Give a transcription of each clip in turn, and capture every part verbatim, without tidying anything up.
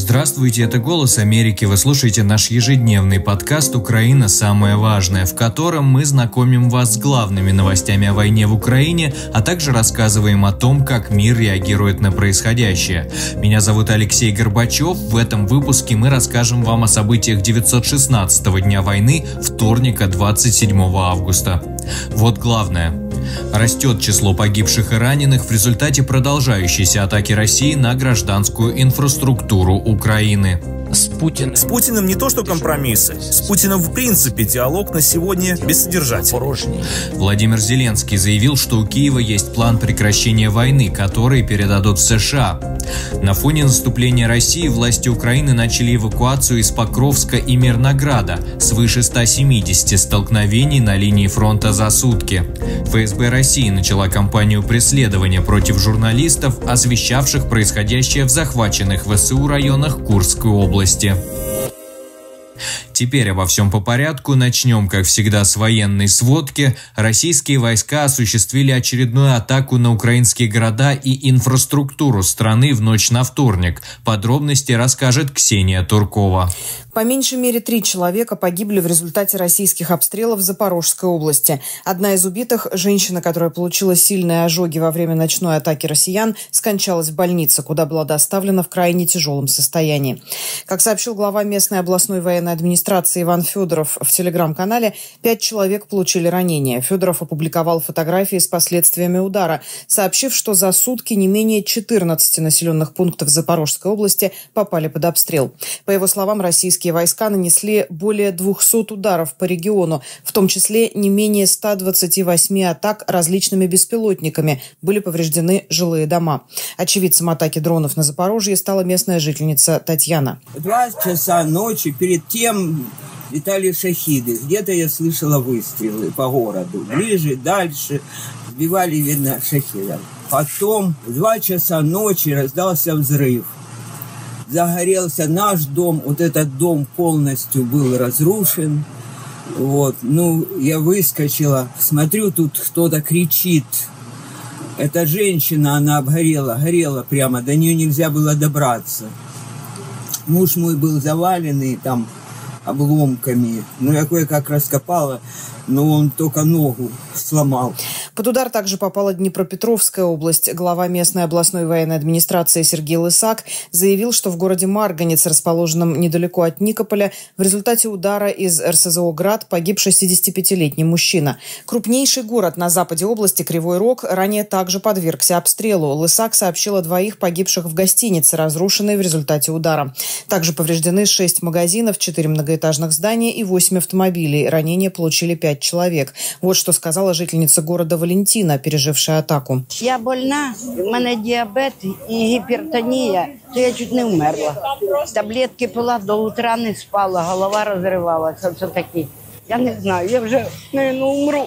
Здравствуйте, это «Голос Америки». Вы слушаете наш ежедневный подкаст «Украина. Самое важное», в котором мы знакомим вас с главными новостями о войне в Украине, а также рассказываем о том, как мир реагирует на происходящее. Меня зовут Алексей Горбачев. В этом выпуске мы расскажем вам о событиях девятьсот шестнадцатого дня войны, вторника, двадцать седьмого августа. Вот главное. Растет число погибших и раненых в результате продолжающейся атаки России на гражданскую инфраструктуру Украины. С Путиным. С Путиным не то что компромиссы. С Путиным в принципе диалог на сегодня бессодержательный. Владимир Зеленский заявил, что у Киева есть план прекращения войны, который передадут в США. На фоне наступления России власти Украины начали эвакуацию из Покровска и Мирнограда, свыше ста семидесяти столкновений на линии фронта за сутки. ФСБ России начала кампанию преследования против журналистов, освещавших происходящее в захваченных ВСУ районах Курской области. Теперь обо всем по порядку. Начнем, как всегда, с военной сводки. Российские войска осуществили очередную атаку на украинские города и инфраструктуру страны в ночь на вторник. Подробности расскажет Ксения Туркова. По меньшей мере три человека погибли в результате российских обстрелов в Запорожской области. Одна из убитых, женщина, которая получила сильные ожоги во время ночной атаки россиян, скончалась в больнице, куда была доставлена в крайне тяжелом состоянии. Как сообщил глава местной областной военной администрации Иван Федоров в телеграм-канале, пять человек получили ранения. Федоров опубликовал фотографии с последствиями удара, сообщив, что за сутки не менее четырнадцати населенных пунктов Запорожской области попали под обстрел. По его словам, российские войска нанесли более двухсот ударов по региону, в том числе не менее ста двадцати восьми атак различными беспилотниками. Были повреждены жилые дома. Очевидцем атаки дронов на Запорожье стала местная жительница Татьяна. Два часа ночи перед тем летали шахиды. Где-то я слышала выстрелы по городу. Ближе, дальше. Сбивали, видно, шахидов. Потом в два часа ночи раздался взрыв. Загорелся наш дом, вот этот дом полностью был разрушен. Вот, ну, я выскочила, смотрю, тут кто-то кричит. Эта женщина, она обгорела, горела прямо, до нее нельзя было добраться. Муж мой был заваленный там обломками, ну, я кое-как раскопала, но он только ногу сломал. Под удар также попала Днепропетровская область. Глава местной областной военной администрации Сергей Лысак заявил, что в городе Марганец, расположенном недалеко от Никополя, в результате удара из эр эс зэ о «Град» погиб шестидесятипятилетний мужчина. Крупнейший город на западе области, Кривой Рог, ранее также подвергся обстрелу. Лысак сообщил о двоих погибших в гостинице, разрушенной в результате удара. Также повреждены шесть магазинов, четыре многоэтажных здания и восемь автомобилей. Ранения получили пять человек. Вот что сказала жительница города Валентина, пережившая атаку. Я больна, у мене діабет і гіпертонія, то я чуть не вмерла. Таблетки пила, до утра не спала, голова розривалася. Це такі. Я не знаю, я вже, наверное, умру.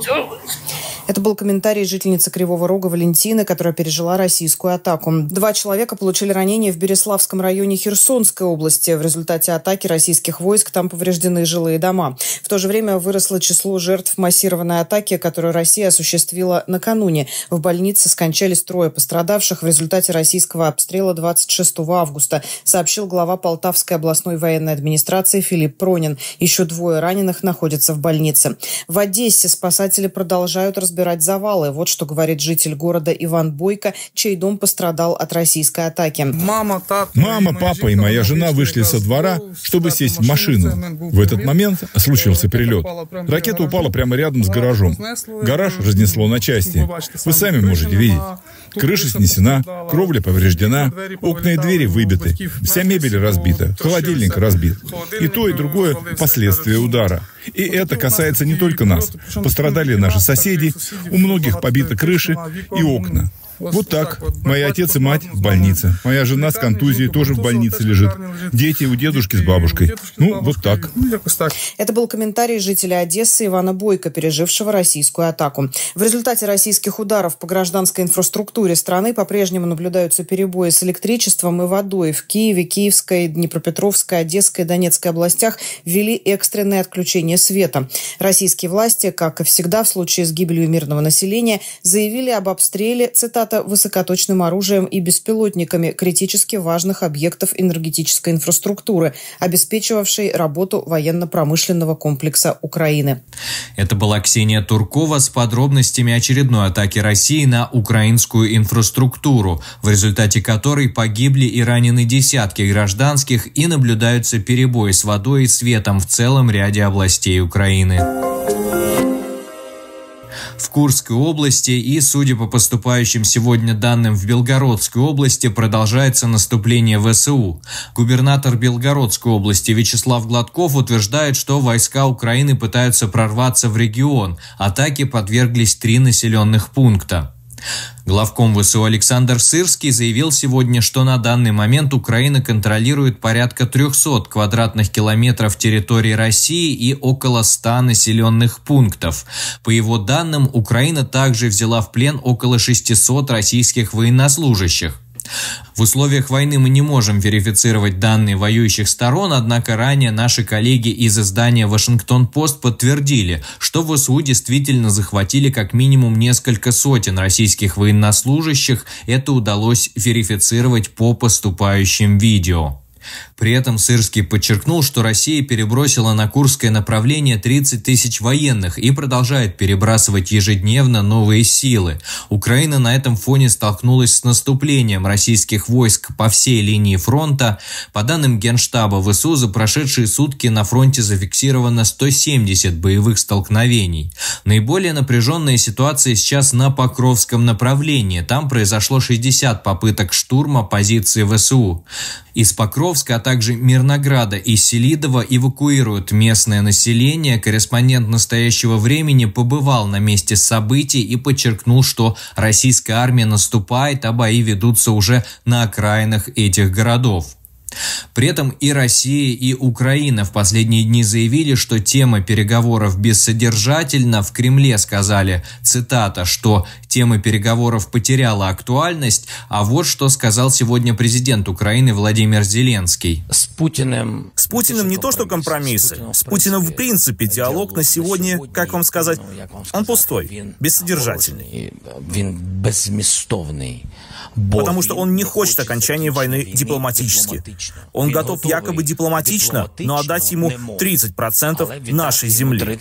Это был комментарий жительницы Кривого Рога Валентины, которая пережила российскую атаку. Два человека получили ранения в Береславском районе Херсонской области. В результате атаки российских войск там повреждены жилые дома. В то же время выросло число жертв массированной атаки, которую Россия осуществила накануне. В больнице скончались трое пострадавших в результате российского обстрела двадцать шестого августа, сообщил глава Полтавской областной военной администрации Филипп Пронин. Еще двое раненых находятся в больнице. В Одессе спасатели продолжают разбираться разбирать завалы. Вот что говорит житель города Иван Бойко, чей дом пострадал от российской атаки. Мама, папа и моя жена вышли со двора, чтобы сесть в машину. В этот момент случился перелет. Ракета упала прямо рядом с гаражом. Гараж разнесло на части. Вы сами можете видеть. Крыша снесена, кровля повреждена, окна и двери выбиты, вся мебель разбита, холодильник разбит. И то, и другое последствия удара. И это касается не только нас. Пострадали наши соседи, у многих побиты крыши и окна. Вот так. Мои отец и мать в больнице. Моя жена с контузией тоже в больнице лежит. Дети у дедушки с бабушкой. Ну, вот так. Это был комментарий жителя Одессы Ивана Бойко, пережившего российскую атаку. В результате российских ударов по гражданской инфраструктуре страны по-прежнему наблюдаются перебои с электричеством и водой. В Киеве, Киевской, Днепропетровской, Одесской и Донецкой областях ввели экстренное отключение света. Российские власти, как и всегда в случае с гибелью мирного населения, заявили об обстреле, цитата, цитата, «высокоточным оружием и беспилотниками критически важных объектов энергетической инфраструктуры, обеспечивавшей работу военно-промышленного комплекса Украины». Это была Ксения Туркова с подробностями очередной атаки России на украинскую инфраструктуру, в результате которой погибли и ранены десятки гражданских и наблюдаются перебои с водой и светом в целом ряде областей Украины. В Курской области и, судя по поступающим сегодня данным, в Белгородской области продолжается наступление ВСУ. Губернатор Белгородской области Вячеслав Гладков утверждает, что войска Украины пытаются прорваться в регион. Атаке подверглись три населенных пункта. Главком ВСУ Александр Сырский заявил сегодня, что на данный момент Украина контролирует порядка трехсот квадратных километров территории России и около ста населенных пунктов. По его данным, Украина также взяла в плен около шестисот российских военнослужащих. В условиях войны мы не можем верифицировать данные воюющих сторон, однако ранее наши коллеги из издания «Вашингтон-Пост» подтвердили, что ВСУ действительно захватили как минимум несколько сотен российских военнослужащих. Это удалось верифицировать по поступающим видео. При этом Сырский подчеркнул, что Россия перебросила на Курское направление тридцать тысяч военных и продолжает перебрасывать ежедневно новые силы. Украина на этом фоне столкнулась с наступлением российских войск по всей линии фронта. По данным Генштаба ВСУ, за прошедшие сутки на фронте зафиксировано сто семьдесят боевых столкновений. Наиболее напряженная ситуация сейчас на Покровском направлении. Там произошло шестьдесят попыток штурма позиции ВСУ. Из Покровска, а также Мирнограда и Селидова эвакуируют местное население. Корреспондент «Настоящего времени» побывал на месте событий и подчеркнул, что российская армия наступает, а бои ведутся уже на окраинах этих городов. При этом и Россия, и Украина в последние дни заявили, что тема переговоров бессодержательна. В Кремле сказали, цитата, что тема переговоров потеряла актуальность. А вот что сказал сегодня президент Украины Владимир Зеленский. С Путиным... С Путиным не то что компромиссы. С Путиным в принципе диалог на сегодня, как вам сказать, он пустой, бессодержательный. Потому что он не хочет окончания войны дипломатически. Он готов якобы дипломатично, но отдать ему тридцать процентов нашей земли.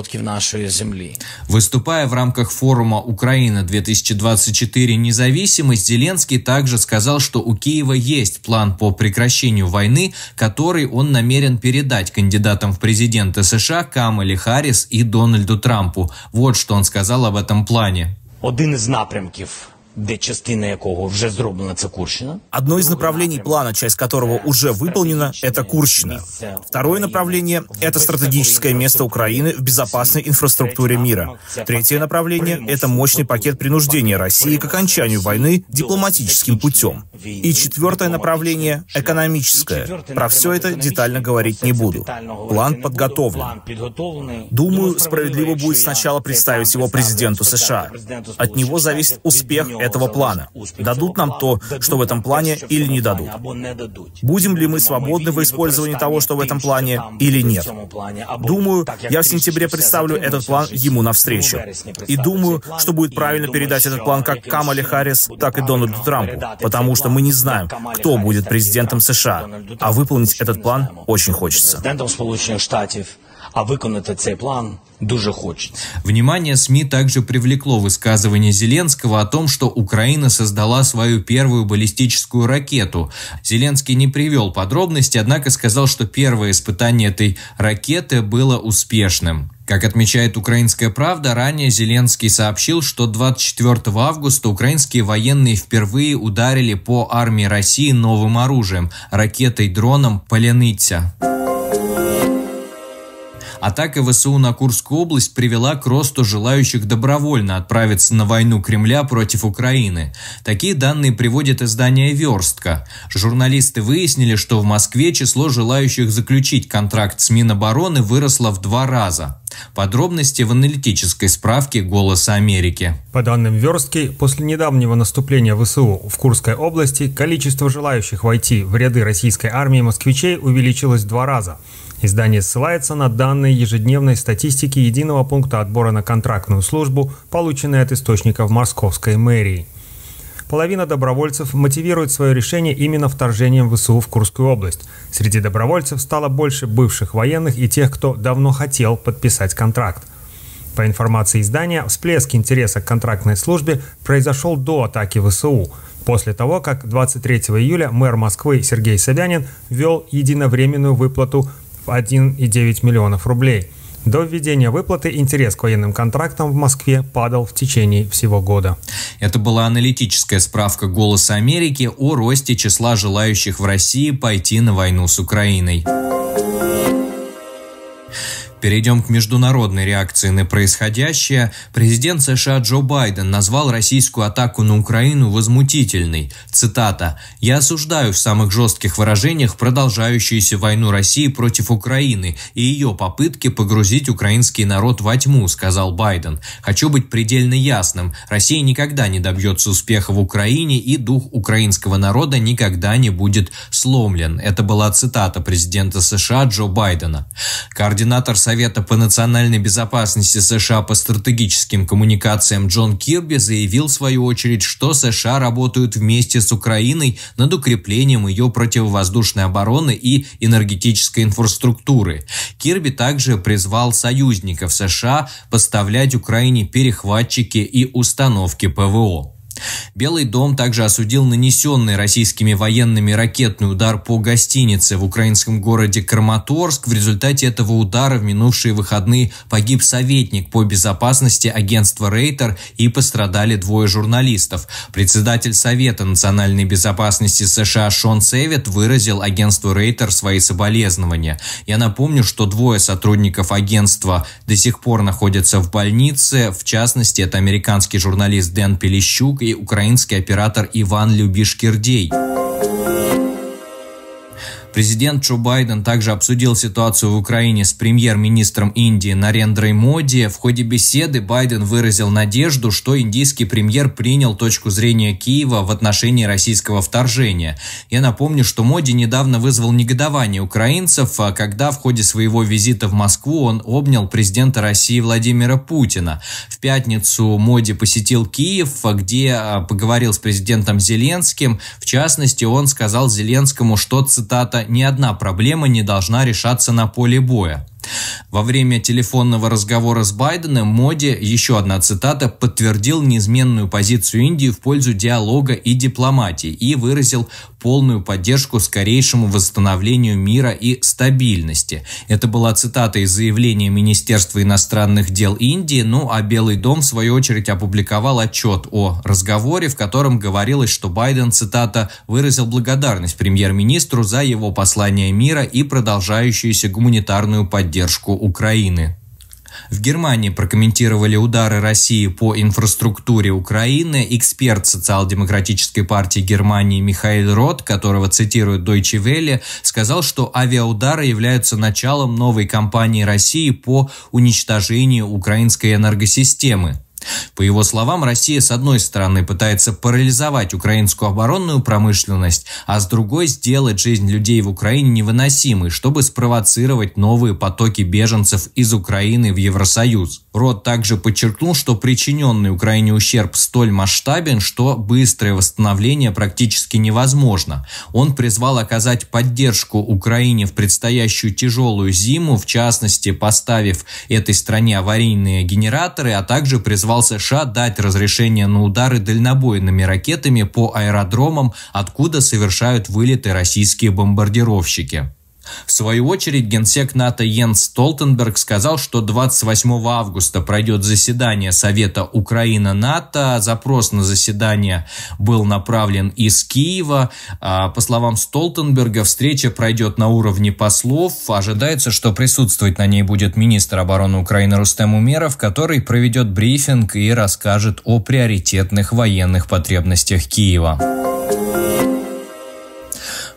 Выступая в рамках форума «Украина-две тысячи двадцать четыре. Независимость», Зеленский также сказал, что у Киева есть план по прекращению войны, который он намерен передать кандидатам в президенты США Камале Харрис и Дональду Трампу. Вот что он сказал об этом плане. Один из напрямків, де частина якого вже зроблена, це Курщина. Одно из направлений плана, часть которого уже выполнена, это Курщина. Второе направление – это стратегическое место Украины в безопасной инфраструктуре мира. Третье направление – это мощный пакет принуждения России к окончанию войны дипломатическим путем. И четвертое направление – экономическое. Про все это детально говорить не буду. План подготовлен. Думаю, справедливо будет сначала представить его президенту США. От него зависит успех этого плана. Дадут нам то, что в этом плане, или не дадут. Будем ли мы свободны в использовании того, что в этом плане, или нет? Думаю, я в сентябре представлю этот план ему навстречу. И думаю, что будет правильно передать этот план как Камале Харрис, так и Дональду Трампу, потому что мы не знаем, кто будет президентом США, а выполнить этот план очень хочется. А виконати цей план дуже хочется. Внимание СМИ также привлекло высказывание Зеленского о том, что Украина создала свою первую баллистическую ракету. Зеленский не привел подробности, однако сказал, что первое испытание этой ракеты было успешным. Как отмечает «Украинская правда», ранее Зеленский сообщил, что двадцать четвёртого августа украинские военные впервые ударили по армии России новым оружием – ракетой-дроном «Поляныця». Атака ВСУ на Курскую область привела к росту желающих добровольно отправиться на войну Кремля против Украины. Такие данные приводит издание «Верстка». Журналисты выяснили, что в Москве число желающих заключить контракт с Минобороны выросло в два раза. Подробности в аналитической справке «Голоса Америки». По данным «Верстки», после недавнего наступления ВСУ в Курской области количество желающих войти в ряды российской армии москвичей увеличилось в два раза. Издание ссылается на данные ежедневной статистики единого пункта отбора на контрактную службу, полученные от источников московской мэрии. половина добровольцев мотивирует свое решение именно вторжением ВСУ в Курскую область. Среди добровольцев стало больше бывших военных и тех, кто давно хотел подписать контракт. По информации издания, всплеск интереса к контрактной службе произошел до атаки ВСУ, после того, как двадцать третьего июля мэр Москвы Сергей Собянин ввел единовременную выплату в один и девять миллионов рублей. До введения выплаты интерес к военным контрактам в Москве падал в течение всего года. Это была аналитическая справка «Голоса Америки» о росте числа желающих в России пойти на войну с Украиной. Перейдем к международной реакции на происходящее. Президент США Джо Байден назвал российскую атаку на Украину возмутительной. Цитата: «Я осуждаю в самых жестких выражениях продолжающуюся войну России против Украины и ее попытки погрузить украинский народ во тьму», сказал Байден. «Хочу быть предельно ясным. Россия никогда не добьется успеха в Украине, и дух украинского народа никогда не будет сломлен». Это была цитата президента США Джо Байдена. Координатор Совета по национальной безопасности США по стратегическим коммуникациям Джон Кирби заявил в свою очередь, что США работают вместе с Украиной над укреплением ее противовоздушной обороны и энергетической инфраструктуры. Кирби также призвал союзников США поставлять Украине перехватчики и установки ПВО. Белый дом также осудил нанесенный российскими военными ракетный удар по гостинице в украинском городе Краматорск. В результате этого удара в минувшие выходные погиб советник по безопасности агентства Рейтер и пострадали двое журналистов. Председатель Совета национальной безопасности США Шон Севет выразил агентству Рейтер свои соболезнования. Я напомню, что двое сотрудников агентства до сих пор находятся в больнице. В частности, это американский журналист Дэн Пелищук и украинский оператор Иван Любиш-Кирдей. Президент Джо Байден также обсудил ситуацию в Украине с премьер-министром Индии Нарендрой Моди. В ходе беседы Байден выразил надежду, что индийский премьер принял точку зрения Киева в отношении российского вторжения. Я напомню, что Моди недавно вызвал негодование украинцев, когда в ходе своего визита в Москву он обнял президента России Владимира Путина. В пятницу Моди посетил Киев, где поговорил с президентом Зеленским. В частности, он сказал Зеленскому, что, цитата, «ни одна проблема не должна решаться на поле боя». Во время телефонного разговора с Байденом Моди, еще одна цитата, подтвердил неизменную позицию Индии в пользу диалога и дипломатии и выразил полную поддержку скорейшему восстановлению мира и стабильности. Это была цитата из заявления Министерства иностранных дел Индии, ну а Белый дом в свою очередь опубликовал отчет о разговоре, в котором говорилось, что Байден, цитата, выразил благодарность премьер-министру за его послание мира и продолжающуюся гуманитарную поддержку поддержку Украины. В Германии прокомментировали удары России по инфраструктуре Украины. Эксперт социал-демократической партии Германии Михаил Рот, которого цитирует Deutsche Welle, сказал, что авиаудары являются началом новой кампании России по уничтожению украинской энергосистемы. По его словам, Россия с одной стороны пытается парализовать украинскую оборонную промышленность, а с другой сделать жизнь людей в Украине невыносимой, чтобы спровоцировать новые потоки беженцев из Украины в Евросоюз. Рот также подчеркнул, что причиненный Украине ущерб столь масштабен, что быстрое восстановление практически невозможно. Он призвал оказать поддержку Украине в предстоящую тяжелую зиму, в частности, поставив этой стране аварийные генераторы, а также призвал США дать разрешение на удары дальнобойными ракетами по аэродромам, откуда совершают вылеты российские бомбардировщики. В свою очередь, генсек НАТО Йенс Столтенберг сказал, что двадцать восьмого августа пройдет заседание Совета Украина-НАТО. Запрос на заседание был направлен из Киева. По словам Столтенберга, встреча пройдет на уровне послов. Ожидается, что присутствовать на ней будет министр обороны Украины Рустем Умеров, который проведет брифинг и расскажет о приоритетных военных потребностях Киева.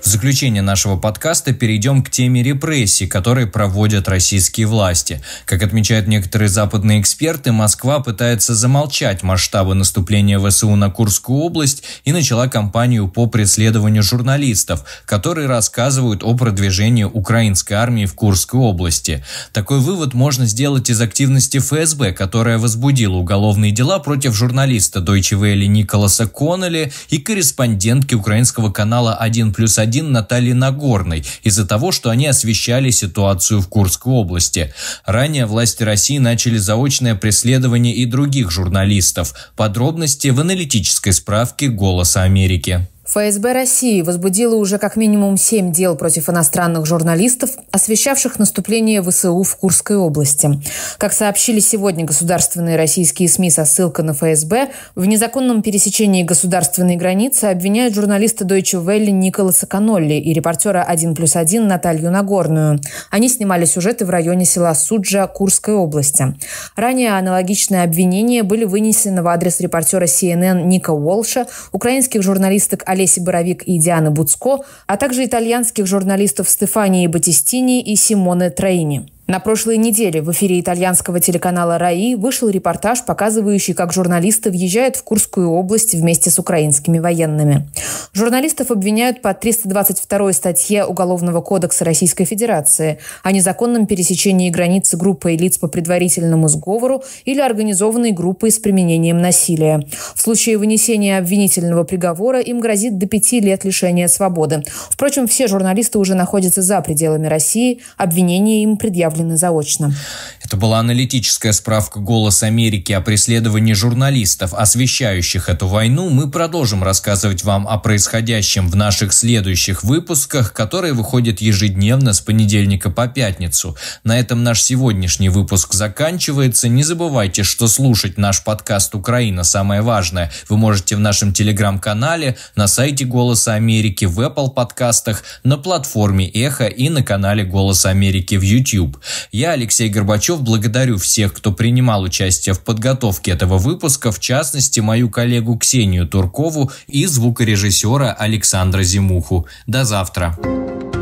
В заключение нашего подкаста перейдем к теме репрессий, которые проводят российские власти. Как отмечают некоторые западные эксперты, Москва пытается замолчать масштабы наступления ВСУ на Курскую область и начала кампанию по преследованию журналистов, которые рассказывают о продвижении украинской армии в Курской области. Такой вывод можно сделать из активности эф эс бэ, которая возбудила уголовные дела против журналиста Deutsche Welle Николаса Коннелли и корреспондентки украинского канала один плюс один Натальи Нагорной из-за того, что они освещали ситуацию в Курской области. Ранее власти России начали заочное преследование и других журналистов. Подробности в аналитической справке «Голоса Америки». эф эс бэ России возбудила уже как минимум семь дел против иностранных журналистов, освещавших наступление вэ эс у в Курской области. Как сообщили сегодня государственные российские СМИ со ссылкой на эф эс бэ, в незаконном пересечении государственной границы обвиняют журналиста Deutsche Welle Николаса Коннелли и репортера один плюс один Наталью Нагорную. Они снимали сюжеты в районе села Суджа Курской области. Ранее аналогичные обвинения были вынесены в адрес репортера си эн эн Ника Уолша, украинских журналисток Олеси Боровик и Дианы Буцко, а также итальянских журналистов Стефании Батистини и Симоне Троини. На прошлой неделе в эфире итальянского телеканала РАИ вышел репортаж, показывающий, как журналисты въезжают в Курскую область вместе с украинскими военными. Журналистов обвиняют по триста двадцать второй статье Уголовного кодекса Российской Федерации о незаконном пересечении границы группой лиц по предварительному сговору или организованной группой с применением насилия. В случае вынесения обвинительного приговора им грозит до пяти лет лишения свободы. Впрочем, все журналисты уже находятся за пределами России, обвинения им предъявлены заочно. Это была аналитическая справка «Голос Америки» о преследовании журналистов, освещающих эту войну. Мы продолжим рассказывать вам о происходящем в наших следующих выпусках, которые выходят ежедневно с понедельника по пятницу. На этом наш сегодняшний выпуск заканчивается. Не забывайте, что слушать наш подкаст «Украина. Самое важное» вы можете в нашем телеграм-канале, на сайте «Голоса Америки», в Apple подкастах, на платформе «Эхо» и на канале «Голос Америки» в YouTube. Я, Алексей Горбачев, благодарю всех, кто принимал участие в подготовке этого выпуска, в частности, мою коллегу Ксению Туркову и звукорежиссера Александра Зимуху. До завтра.